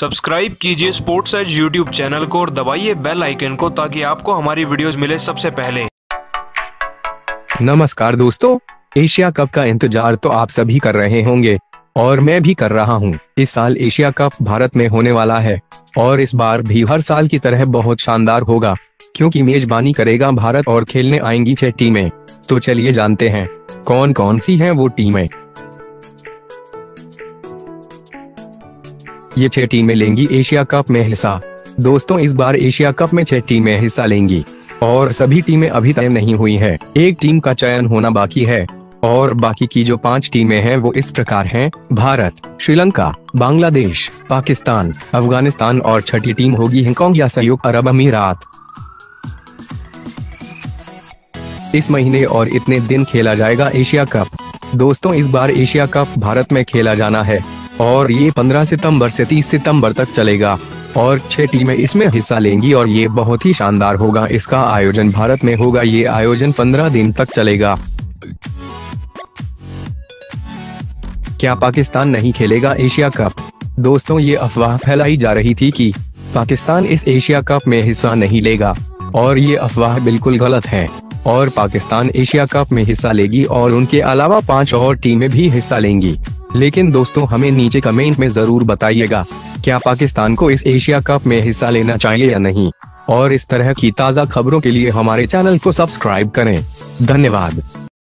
Subscribe कीजिए sports as YouTube channel को और दबाइए बेल आइकन को ताकि आपको हमारी वीडियोस मिले सबसे पहले। नमस्कार दोस्तों, एशिया कप का इंतजार तो आप सभी कर रहे होंगे और मैं भी कर रहा हूं। इस साल एशिया कप भारत में होने वाला है और इस बार भी हर साल की तरह बहुत शानदार होगा क्योंकि मेजबानी करेगा भारत और खेलने आएंगी 6 टीमें। तो चलिए जानते हैं कौन कौन सी हैं वो टीमें। ये 6 टीमें लेंगी एशिया कप में हिस्सा। दोस्तों, इस बार एशिया कप में 6 टीमें हिस्सा लेंगी और सभी टीमें अभी तय नहीं हुई है। एक टीम का चयन होना बाकी है और बाकी की जो 5 टीमें हैं वो इस प्रकार हैं: भारत, श्रीलंका, बांग्लादेश, पाकिस्तान, अफगानिस्तान और छठी टीम होगी हांगकांग या संयुक्त अरब अमीरात। इस महीने और इतने दिन खेला जाएगा एशिया कप। दोस्तों, इस बार एशिया कप भारत में खेला जाना है और ये 15 सितंबर से 30 सितंबर तक चलेगा और 6 टीमें इसमें हिस्सा लेंगी और ये बहुत ही शानदार होगा। इसका आयोजन भारत में होगा। ये आयोजन 15 दिन तक चलेगा। क्या पाकिस्तान नहीं खेलेगा एशिया कप? दोस्तों, ये अफवाह फैलाई जा रही थी कि पाकिस्तान इस एशिया कप में हिस्सा नहीं लेगा और ये अफवाह बिल्कुल गलत है और पाकिस्तान एशिया कप में हिस्सा लेगी और उनके अलावा 5 और टीमें भी हिस्सा लेंगी। लेकिन दोस्तों, हमें नीचे कमेंट में जरूर बताइएगा क्या पाकिस्तान को इस एशिया कप में हिस्सा लेना चाहिए या नहीं। और इस तरह की ताज़ा खबरों के लिए हमारे चैनल को सब्सक्राइब करें। धन्यवाद।